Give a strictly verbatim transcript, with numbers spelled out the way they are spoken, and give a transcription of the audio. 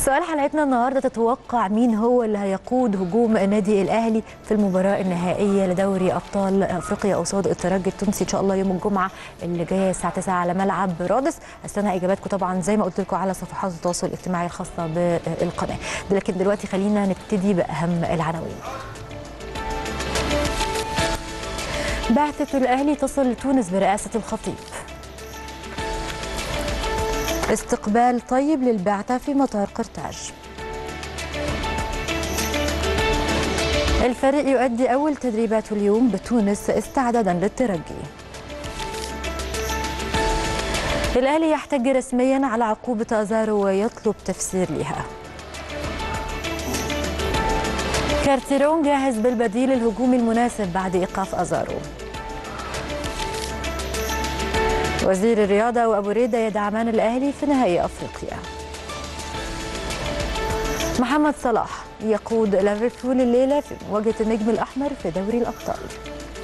سؤال حلقتنا النهارده، تتوقع مين هو اللي هيقود هجوم النادي الاهلي في المباراه النهائيه لدوري ابطال افريقيا قصاد الترجي التونسي ان شاء الله يوم الجمعه اللي جايه الساعه تسعة على ملعب رادس؟ استنى اجاباتكم طبعا زي ما قلت لكم على صفحات التواصل الاجتماعي الخاصه بالقناه. لكن دلوقتي خلينا نبتدي باهم العناوين. بعثة الاهلي تصل تونس برئاسه الخطيب. استقبال طيب للبعثة في مطار قرطاج. الفريق يؤدي أول تدريباته اليوم بتونس استعدادا للترجي. الأهلي يحتج رسميا على عقوبة أزارو ويطلب تفسير لها. كارتيرون جاهز بالبديل الهجومي المناسب بعد إيقاف أزارو. وزير الرياضة وأبو ريدة يدعمان الأهلي في نهائي أفريقيا. محمد صلاح يقود ليفربول الليلة في مواجهة النجم الأحمر في دوري الأبطال.